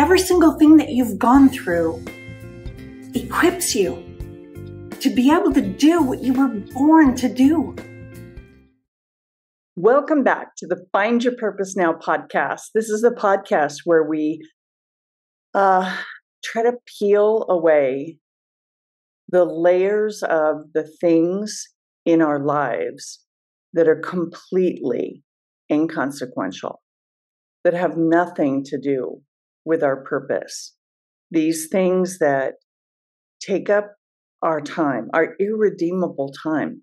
every single thing that you've gone through equips you to be able to do what you were born to do. Welcome back to the Find Your Purpose Now podcast. This is a podcast where we try to peel away the layers of the things in our lives that are completely inconsequential, that have nothing to do with our purpose. These things that take up our time, our irredeemable time,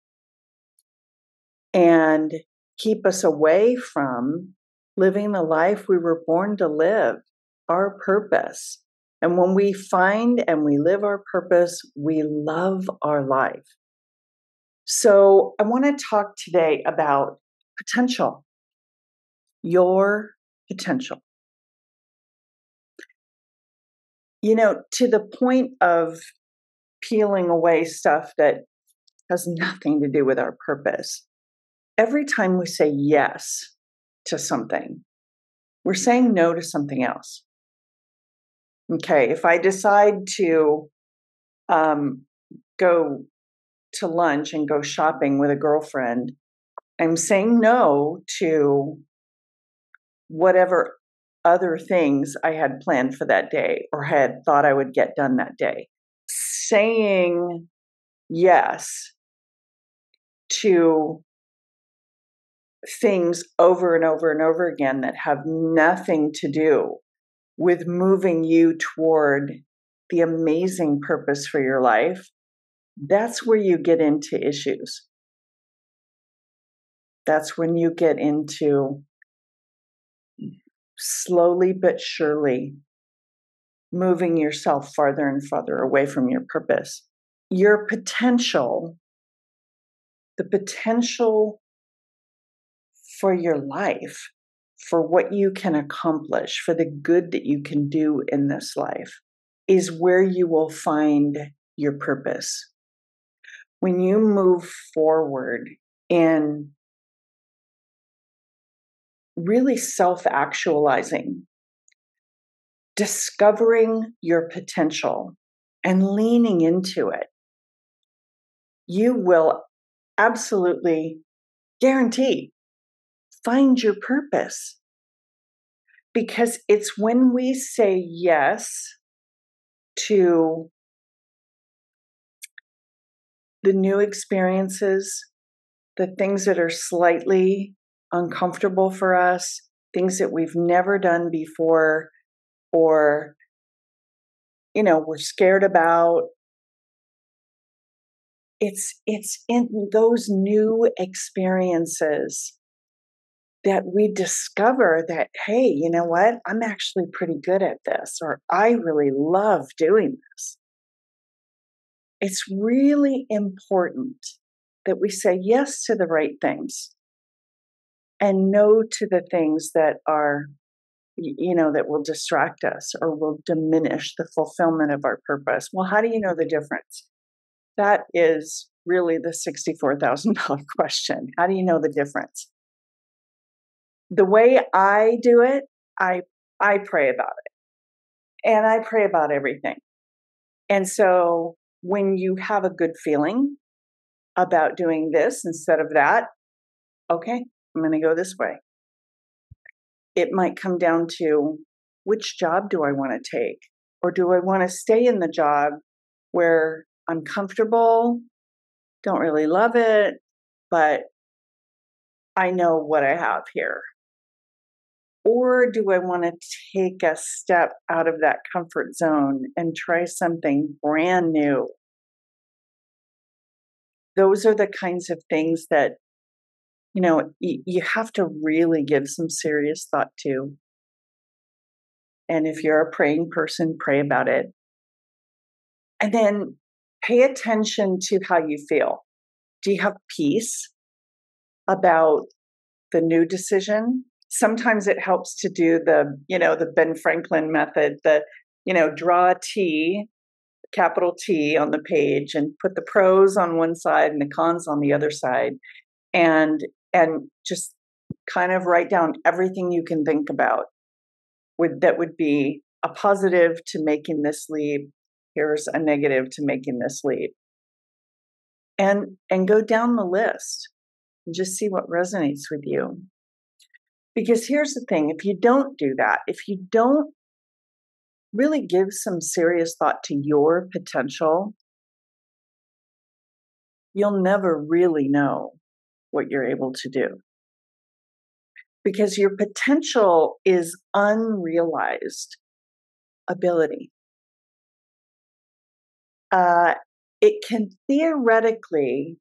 and keep us away from living the life we were born to live, our purpose. And when we find and we live our purpose, we love our life. So I want to talk today about potential, your potential. You know, to the point of peeling away stuff that has nothing to do with our purpose. Every time we say yes to something, we're saying no to something else. Okay, if I decide to go to lunch and go shopping with a girlfriend, I'm saying no to whatever other things I had planned for that day or had thought I would get done that day. Saying yes to things over and over and over again that have nothing to do with moving you toward the amazing purpose for your life, that's where you get into issues. That's when you get into slowly but surely moving yourself farther and farther away from your purpose. Your potential, the potential for your life, for what you can accomplish, for the good that you can do in this life, is where you will find your purpose. When you move forward in really self-actualizing, discovering your potential and leaning into it, you will absolutely guarantee find your purpose. Because it's when we say yes to the new experiences, the things that are slightly uncomfortable for us, things that we've never done before, or, we're scared about. It's in those new experiences that we discover that, hey, you know what? I'm actually pretty good at this, or I really love doing this. It's really important that we say yes to the right things and no to the things that are, that will distract us or will diminish the fulfillment of our purpose. Well, how do you know the difference? That is really the $64,000 question. How do you know the difference? The way I do it, I pray about it. And I pray about everything. And so when you have a good feeling about doing this instead of that, okay, I'm going to go this way. It might come down to, which job do I want to take? Or do I want to stay in the job where I'm comfortable, don't really love it, but I know what I have here? Or do I want to take a step out of that comfort zone and try something brand new? Those are the kinds of things that, you have to really give some serious thought to. And if you're a praying person, pray about it. And then pay attention to how you feel. Do you have peace about the new decision? Sometimes it helps to do the Ben Franklin method, draw a T, capital T on the page and put the pros on one side and the cons on the other side. And just kind of write down everything you can think about that would be a positive to making this leap. Here's a negative to making this leap. And go down the list and just see what resonates with you. Because here's the thing, if you don't do that, if you don't really give some serious thought to your potential, you'll never really know what you're able to do. Because your potential is unrealized ability. It can theoretically,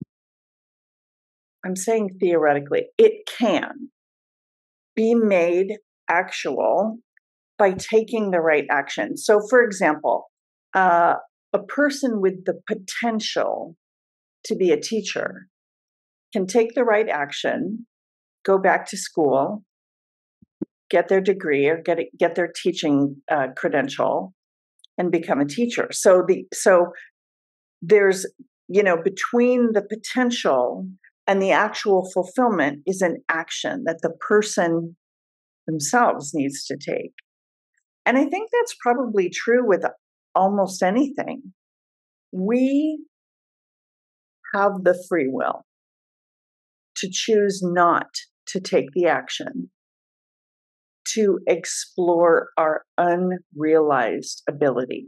I'm saying theoretically, it can be made actual by taking the right action. So, for example, a person with the potential to be a teacher can take the right action, go back to school, get their degree or get their teaching credential, and become a teacher. So there's, between the potential and the actual fulfillment is an action that the person themselves needs to take. And I think that's probably true with almost anything. We have the free will to choose not to take the action, to explore our unrealized ability.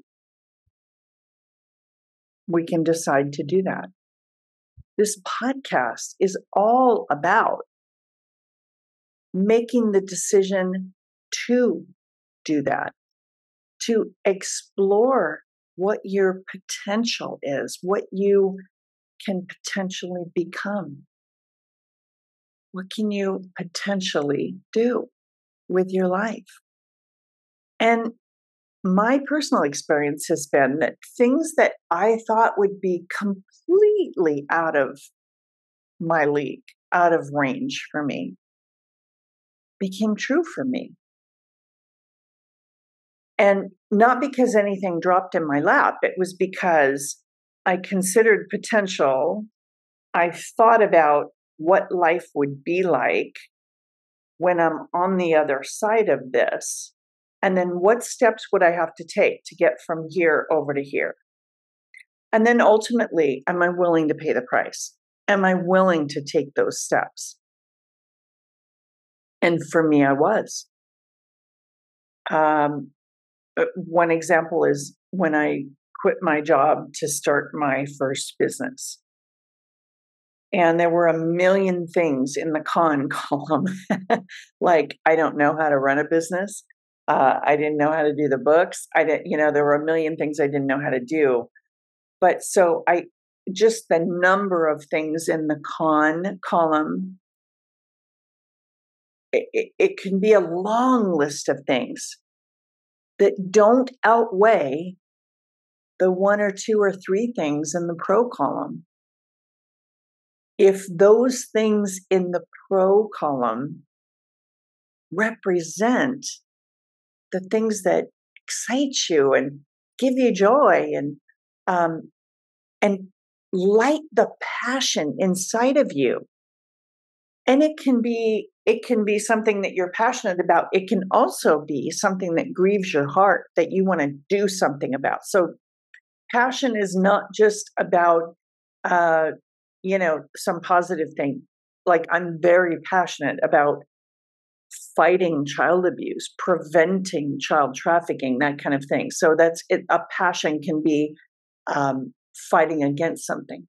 We can decide to do that. This podcast is all about making the decision to do that, to explore what your potential is, what you can potentially become. What can you potentially do with your life? And my personal experience has been that things that I thought would be completely out of my league, out of range for me, became true for me. And not because anything dropped in my lap, it was because I considered potential. I thought about what life would be like when I'm on the other side of this. And then what steps would I have to take to get from here over to here? And then ultimately, am I willing to pay the price? Am I willing to take those steps? And for me, I was. One example is when I quit my job to start my first business. And there were a million things in the con column. Like, I don't know how to run a business. I didn't know how to do the books. There were a million things I didn't know how to do. But so just the number of things in the con column, it can be a long list of things that don't outweigh the one or two or three things in the pro column. If those things in the pro column represent the things that excite you and give you joy and light the passion inside of you, and it can be something that you're passionate about. It can also be something that grieves your heart that you want to do something about. So passion is not just about some positive thing. Like, I'm very passionate about fighting child abuse, preventing child trafficking, that kind of thing. So that's it. A passion can be fighting against something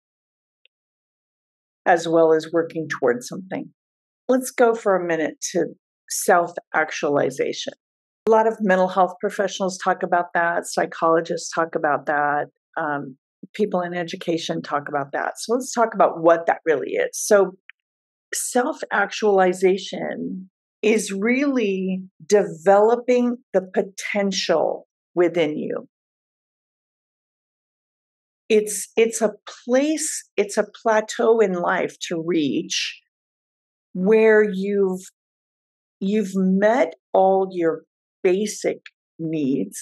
as well as working towards something. Let's go for a minute to self-actualization. A lot of mental health professionals talk about that. Psychologists talk about that. People in education talk about that. So let's talk about what that really is. So self-actualization is really developing the potential within you. It's a place, it's a plateau in life to reach where you've met all your basic needs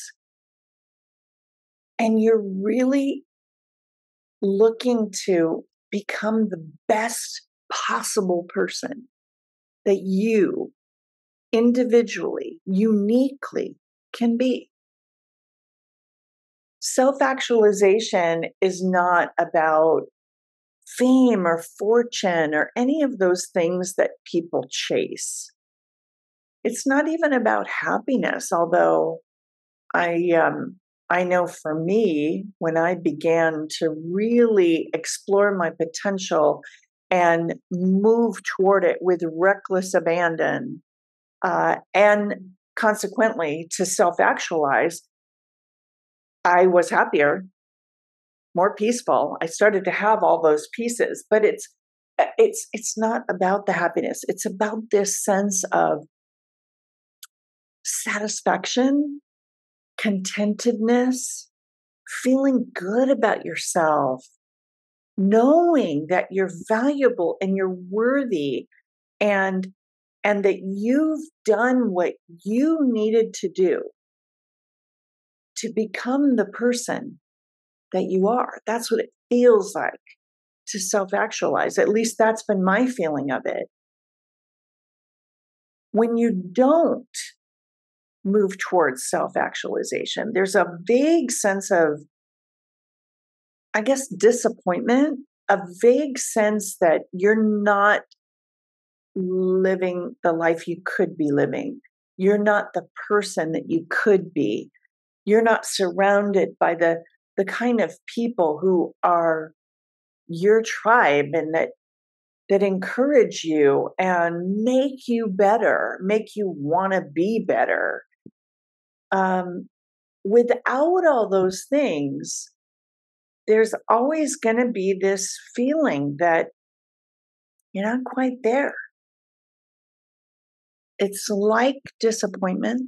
and you're really looking to become the best possible person that you individually, uniquely can be. Self-actualization is not about fame or fortune or any of those things that people chase. It's not even about happiness, although I know for me, when I began to really explore my potential and move toward it with reckless abandon, and consequently to self-actualize, I was happier, more peaceful. I started to have all those pieces, but it's not about the happiness. It's about this sense of satisfaction, contentedness, feeling good about yourself, knowing that you're valuable and you're worthy, and that you've done what you needed to do to become the person that you are. That's what it feels like to self-actualize. At least that's been my feeling of it. When you don't move towards self-actualization, there's a vague sense of, I guess, disappointment, a vague sense that you're not living the life you could be living. You're not the person that you could be. You're not surrounded by the kind of people who are your tribe and that encourage you and make you better, make you want to be better. Without all those things, there's always going to be this feeling that you're not quite there. It's like disappointment.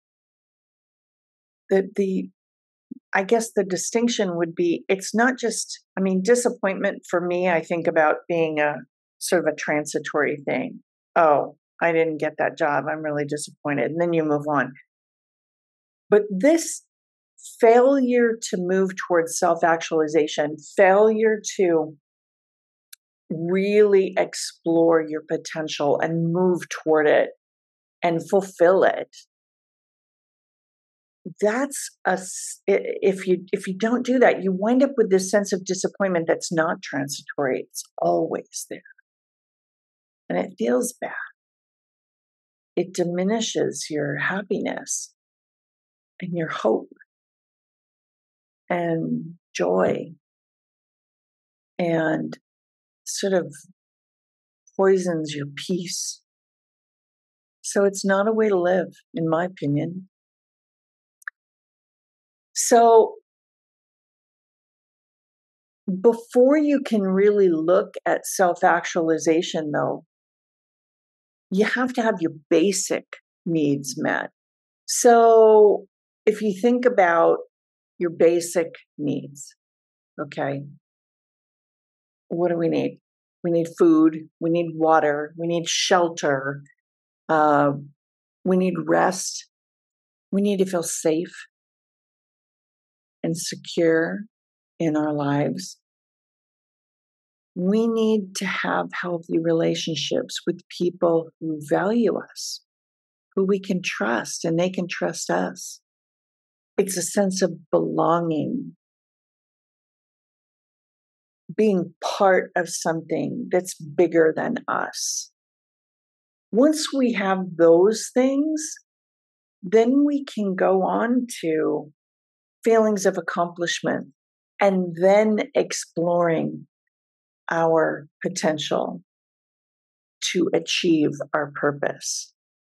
I guess the distinction would be, it's not just, disappointment for me, I think about being a sort of a transitory thing. Oh, I didn't get that job. I'm really disappointed. And then you move on. But this failure to move towards self-actualization, failure to really explore your potential and move toward it and fulfill it, if you don't do that, you wind up with this sense of disappointment that's not transitory. It's always there. And it feels bad. It diminishes your happiness and your hope and joy and sort of poisons your peace. So it's not a way to live, in my opinion. So before you can really look at self-actualization, though, you have to have your basic needs met. So if you think about your basic needs, okay, what do we need? We need food, we need water, we need shelter, we need rest, we need to feel safe and secure in our lives. We need to have healthy relationships with people who value us, who we can trust, and they can trust us. It's a sense of belonging, being part of something that's bigger than us. Once we have those things, then we can go on to feelings of accomplishment and then exploring our potential to achieve our purpose.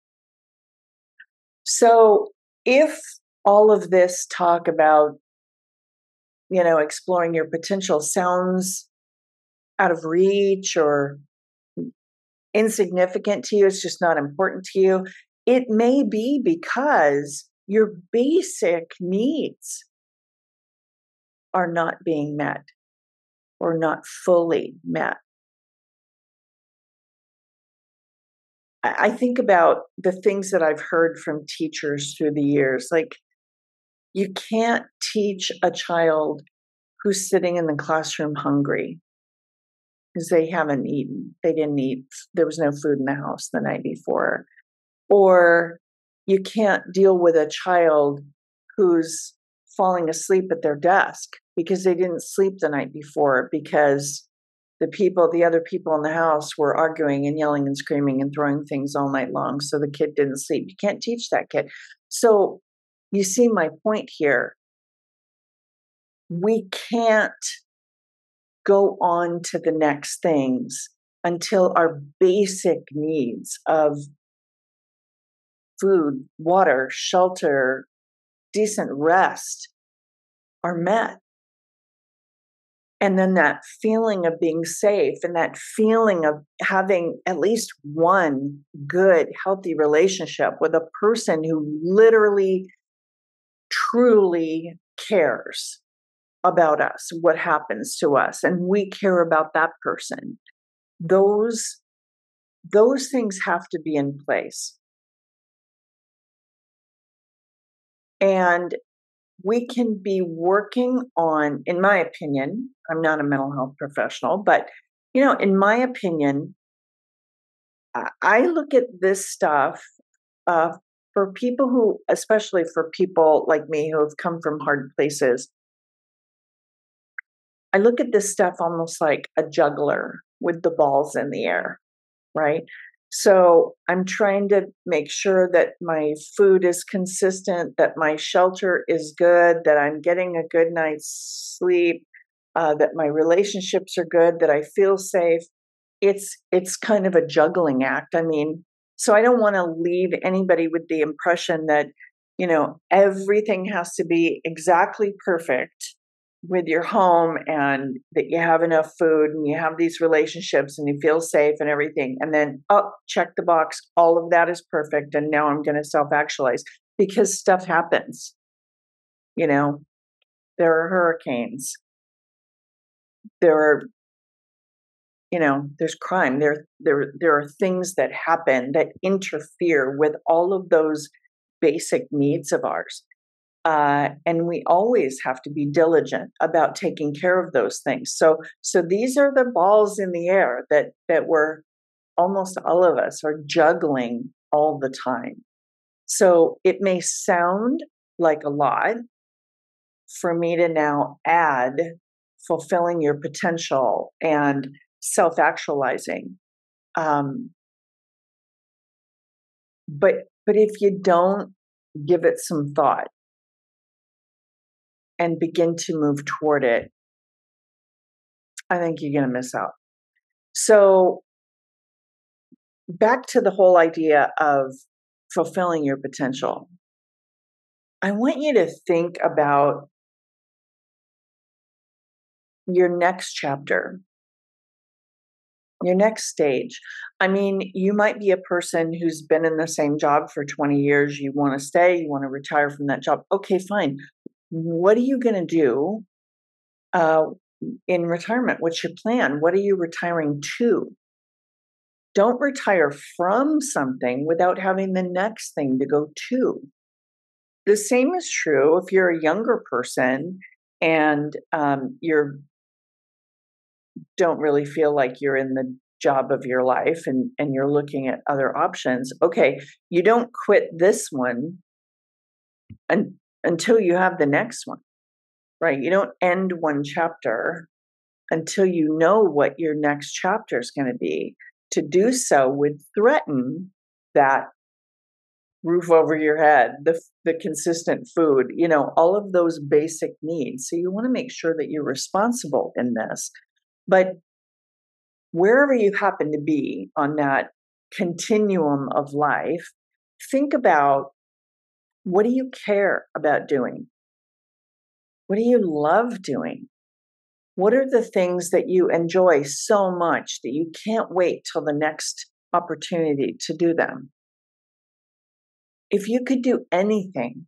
So if all of this talk about, exploring your potential sounds out of reach or insignificant to you, it's just not important to you, it may be because your basic needs are not being met or not fully met. I think about the things that I've heard from teachers through the years. Like, you can't teach a child who's sitting in the classroom hungry because they haven't eaten. They didn't eat. There was no food in the house the night before. Or You can't deal with a child who's falling asleep at their desk because they didn't sleep the night before because the other people in the house were arguing and yelling and screaming and throwing things all night long. So the kid didn't sleep. You can't teach that kid. So you see my point here. We can't go on to the next things until our basic needs of food, water, shelter, decent rest are met. And then that feeling of being safe and that feeling of having at least one good, healthy relationship with a person who literally, truly cares about us, what happens to us, and we care about that person. Those things have to be in place. And we can be working on, in my opinion, I'm not a mental health professional, but in my opinion, I look at this stuff for people who, especially for people like me who have come from hard places. I look at this stuff almost like a juggler with the balls in the air, right? So I'm trying to make sure that my food is consistent, that my shelter is good, that I'm getting a good night's sleep, that my relationships are good, that I feel safe. It's kind of a juggling act. I mean, so I don't want to leave anybody with the impression that, everything has to be exactly perfect with your home and that you have enough food and you have these relationships and you feel safe and everything. And then, check the box. All of that is perfect. And now I'm going to self-actualize because stuff happens. There are hurricanes. There's crime. There are things that happen that interfere with all of those basic needs of ours. And we always have to be diligent about taking care of those things. So these are the balls in the air that we're almost all of us are juggling all the time. So it may sound like a lot for me to now add fulfilling your potential and self-actualizing. But if you don't give it some thought and begin to move toward it, I think you're going to miss out. So back to the whole idea of fulfilling your potential. I want you to think about your next chapter, your next stage. I mean, you might be a person who's been in the same job for 20 years. You want to stay, you want to retire from that job. Okay, fine. What are you going to do in retirement? What's your plan? What are you retiring to? Don't retire from something without having the next thing to go to. The same is true if you're a younger person and you don't really feel like you're in the job of your life and you're looking at other options. Okay, you don't quit this one until you have the next one, right? You don't end one chapter until you know what your next chapter is going to be. To do so would threaten that roof over your head, the consistent food, all of those basic needs. So you want to make sure that you're responsible in this. But wherever you happen to be on that continuum of life, think about, what do you care about doing? What do you love doing? What are the things that you enjoy so much that you can't wait till the next opportunity to do them? If you could do anything,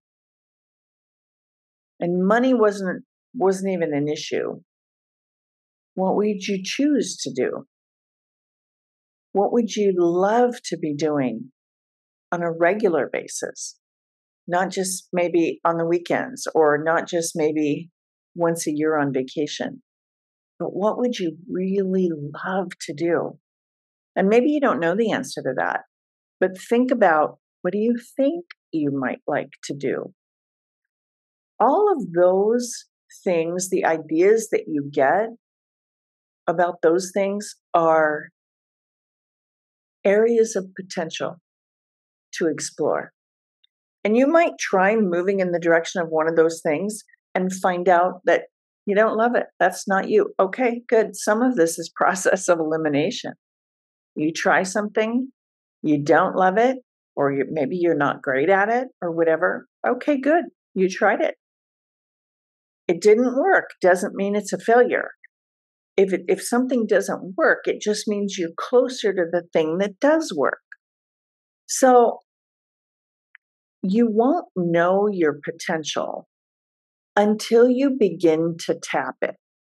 and money wasn't even an issue, what would you choose to do? What would you love to be doing on a regular basis? Not just maybe on the weekends or not just maybe once a year on vacation, but what would you really love to do? And maybe you don't know the answer to that, but think about What do you think you might like to do? All of those things, the ideas that you get about those things are areas of potential to explore. And you might try moving in the direction of one of those things and find out that you don't love it. That's not you. Okay, good. Some of this is process of elimination. You try something, you don't love it, or maybe you're not great at it or whatever. Okay, good. You tried it. It didn't work. Doesn't mean it's a failure. If something doesn't work, it just means you're closer to the thing that does work. So you won't know your potential until you begin to tap it.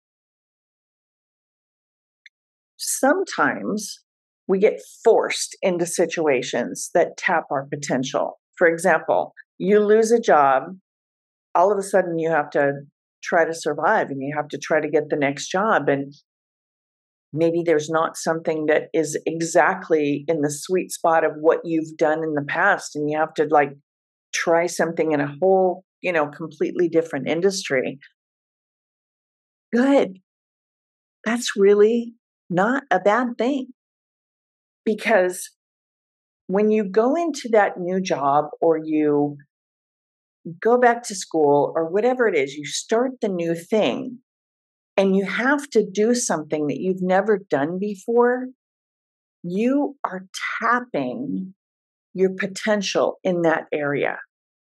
Sometimes we get forced into situations that tap our potential. For example, you lose a job, all of a sudden you have to try to survive and you have to try to get the next job. And maybe there's not something that is exactly in the sweet spot of what you've done in the past. And you have to try something in a whole, completely different industry. Good. That's really not a bad thing. Because when you go into that new job or you go back to school or whatever it is, you start the new thing and you have to do something that you've never done before, you are tapping your potential in that area.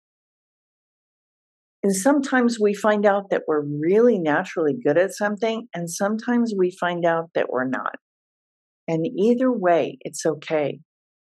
And sometimes we find out that we're really naturally good at something, and sometimes we find out that we're not. And either way, it's okay.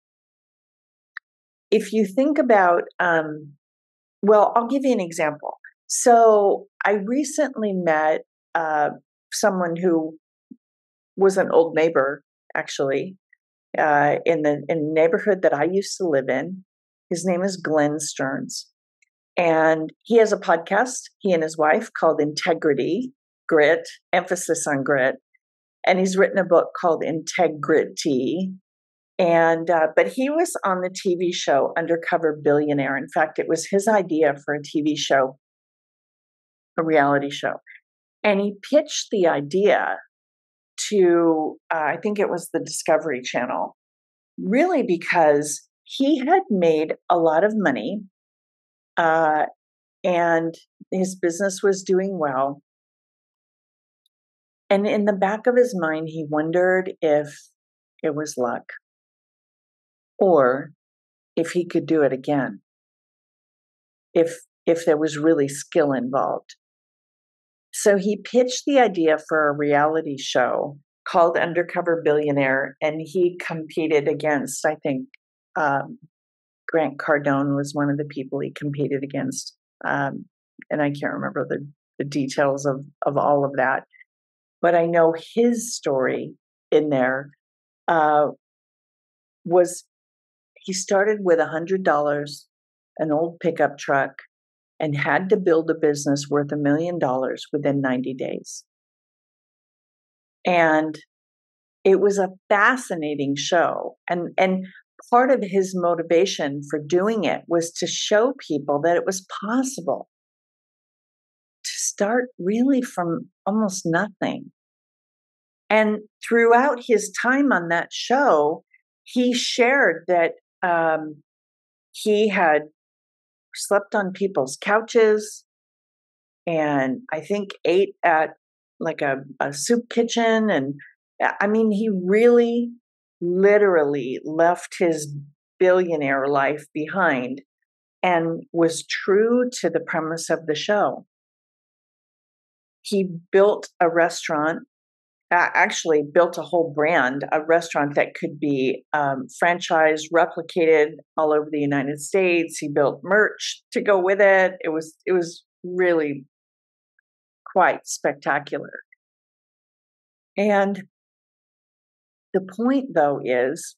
If you think about, I'll give you an example. So I recently met someone who was an old neighbor, actually, in the neighborhood that I used to live in. His name is Glenn Stearns. And he has a podcast, he and his wife, called Integrity, Grit, emphasis on grit. And he's written a book called Integrity. And but he was on the TV show Undercover Billionaire. In fact, it was his idea for a TV show, a reality show. And he pitched the idea to, I think it was the Discovery Channel, really because he had made a lot of money and his business was doing well. And in the back of his mind, he wondered if it was luck or if he could do it again, if there was really skill involved. So he pitched the idea for a reality show called Undercover Billionaire, and he competed against, I think, Grant Cardone was one of the people he competed against. And I can't remember the details of all of that. But I know his story in there was he started with $100, an old pickup truck, and had to build a business worth $1 million within 90 days. And it was a fascinating show. And part of his motivation for doing it was to show people that it was possible to start really from almost nothing. And throughout his time on that show, he shared that he had slept on people's couches and I think ate at like a soup kitchen. And I mean, he really literally left his billionaire life behind and was true to the premise of the show. He built a restaurant, actually built a whole brand, a restaurant that could be franchised, replicated all over the United States. He built merch to go with it. It was really quite spectacular. And the point, though, is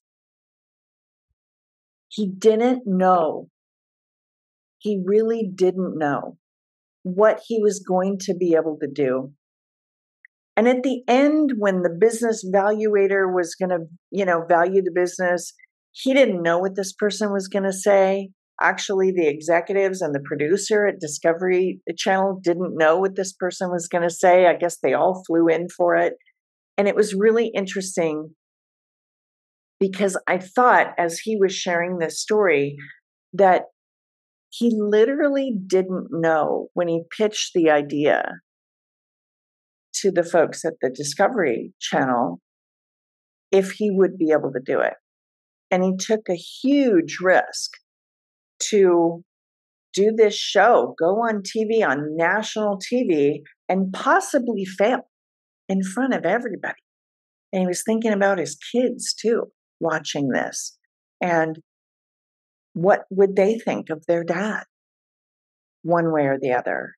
he didn't know. He really didn't know what he was going to be able to do. And at the end, when the business valuator was going to, value the business, He didn't know what this person was going to say. Actually, the executives and the producer at Discovery Channel didn't know what this person was going to say. I guess they all flew in for it. And it was really interesting because I thought, as he was sharing this story, that he literally didn't know when he pitched the idea to the folks at the Discovery Channel if he would be able to do it. And he took a huge risk to do this show, go on TV, on national TV, and possibly fail in front of everybody. And he was thinking about his kids too, watching this. And what would they think of their dad, one way or the other?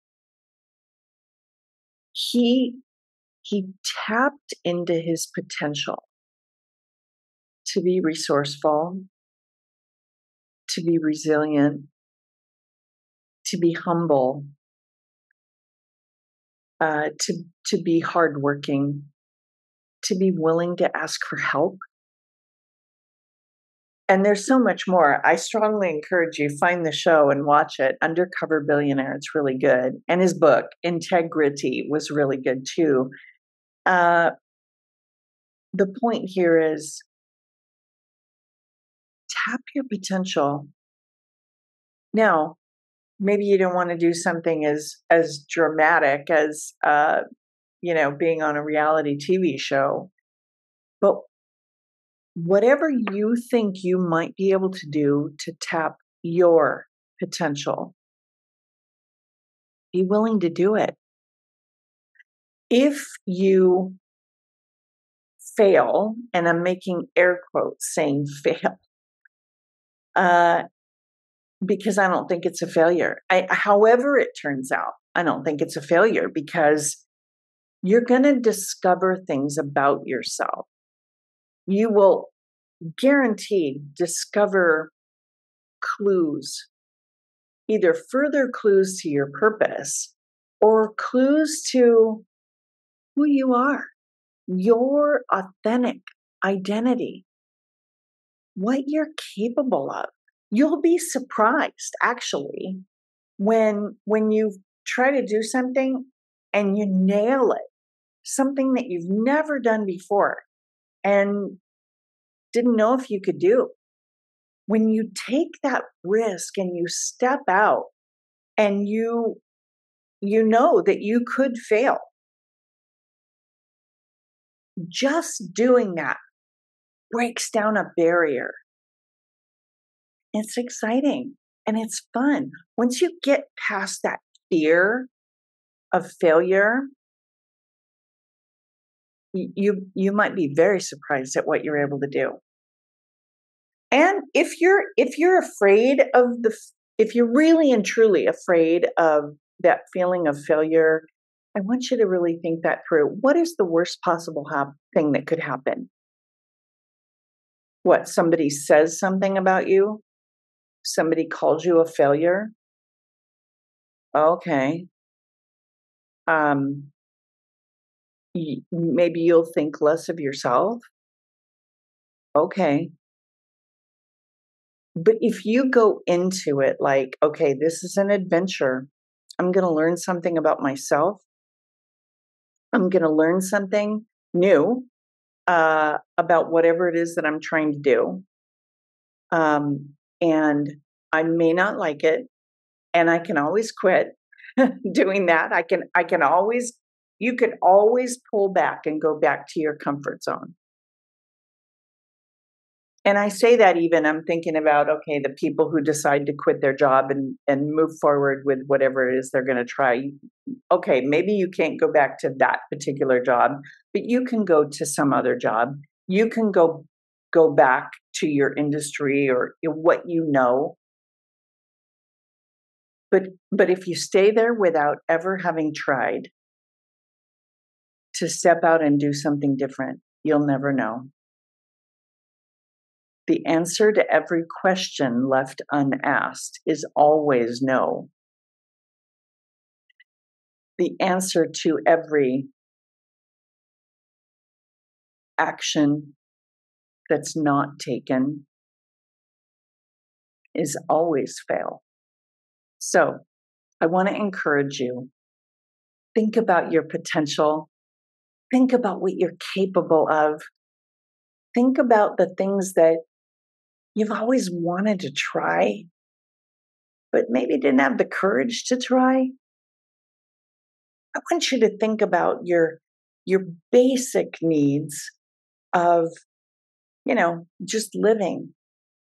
He tapped into his potential to be resourceful, to be resilient, to be humble, to be hardworking, to be willing to ask for help. And there's so much more. I strongly encourage you, find the show and watch it. Undercover Billionaire, it's really good. And his book, Integrity, was really good too. The point here is tap your potential. Now, maybe you don't want to do something as dramatic as being on a reality TV show, but whatever you think you might be able to do to tap your potential, be willing to do it. If you fail, and I'm making air quotes saying fail, because I don't think it's a failure. However it turns out, I don't think it's a failure because you're going to discover things about yourself. You will guaranteed discover clues, either further clues to your purpose or clues to who you are, your authentic identity, what you're capable of. You'll be surprised, actually, when you try to do something and you nail it, something that you've never done before and didn't know if you could do. When you take that risk and you step out and you know that you could fail, just doing that breaks down a barrier. It's exciting and it's fun. Once you get past that fear of failure, you might be very surprised at what you're able to do. And if you're afraid of if you're really and truly afraid of that feeling of failure, I want you to really think that through. What is the worst possible thing that could happen? What, somebody says something about you? Somebody calls you a failure? Okay. Maybe you'll think less of yourself? Okay. But if you go into it like, okay, this is an adventure, I'm going to learn something about myself. I'm going to learn something new about whatever it is that I'm trying to do. And I may not like it, and I can always quit doing that. You can always pull back and go back to your comfort zone. And I say that even I'm thinking about, okay, the people who decide to quit their job and move forward with whatever it is they're going to try. Okay, maybe you can't go back to that particular job, but you can go to some other job. You can go back to your industry or what you know. But if you stay there without ever having tried to step out and do something different, you'll never know. The answer to every question left unasked is always no. The answer to every action that's not taken is always fail. So I want to encourage you, think about your potential. Think about what you're capable of. Think about the things that you've always wanted to try, but maybe didn't have the courage to try. I want you to think about your basic needs of, just living.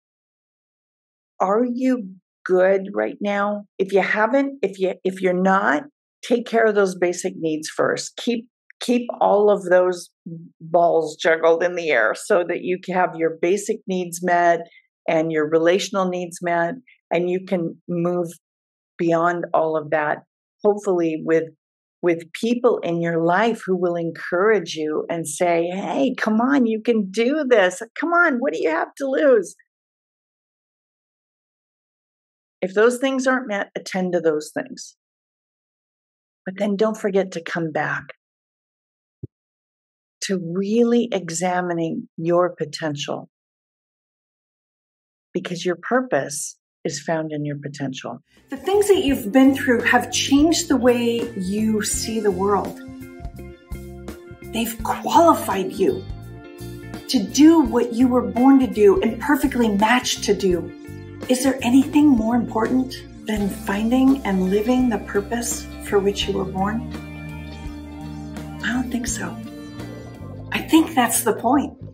Are you good right now? If you haven't, if you're not, take care of those basic needs first. Keep all of those balls juggled in the air so that you can have your basic needs met and your relational needs met, and you can move beyond all of that, hopefully with people in your life who will encourage you and say, hey, come on, you can do this. Come on, what do you have to lose? If those things aren't met, attend to those things. But then don't forget to come back to really examining your potential, because your purpose is found in your potential. The things that you've been through have changed the way you see the world. They've qualified you to do what you were born to do and perfectly matched to do. Is there anything more important than finding and living the purpose for which you were born? I don't think so. I think that's the point.